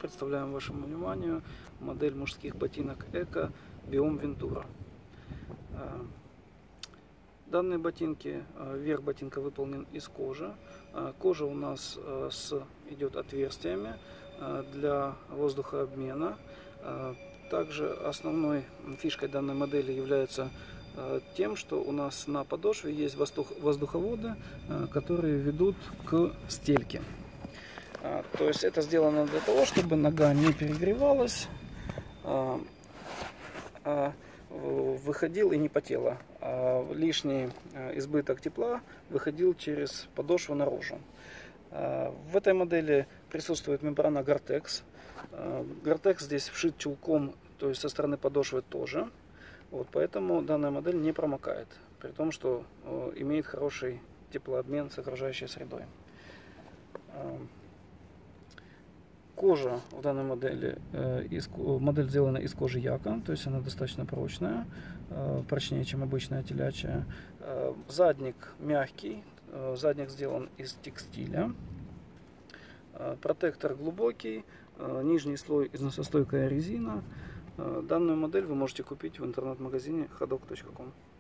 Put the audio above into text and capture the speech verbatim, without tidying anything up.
представляем вашему вниманию модель мужских ботинок Эко Биом Вентура. Данные ботинки, верх ботинка выполнен из кожи. Кожа у нас с, идет отверстиями для воздухообмена. Также основной фишкой данной модели является тем, что у нас на подошве есть воздуховоды, которые ведут к стельке. То есть это сделано для того, чтобы нога не перегревалась, а выходил и не потела, а лишний избыток тепла выходил через подошву наружу. В этой модели присутствует мембрана Гортекс. Гортекс здесь вшит чулком, то есть со стороны подошвы тоже. Вот, поэтому данная модель не промокает, при том, что имеет хороший теплообмен с окружающей средой. Кожа в данной модели, модель сделана из кожи яка, то есть она достаточно прочная, прочнее, чем обычная телячья. Задник мягкий, задник сделан из текстиля. Протектор глубокий, нижний слой износостойкая резина. Данную модель вы можете купить в интернет-магазине ходок точка ком.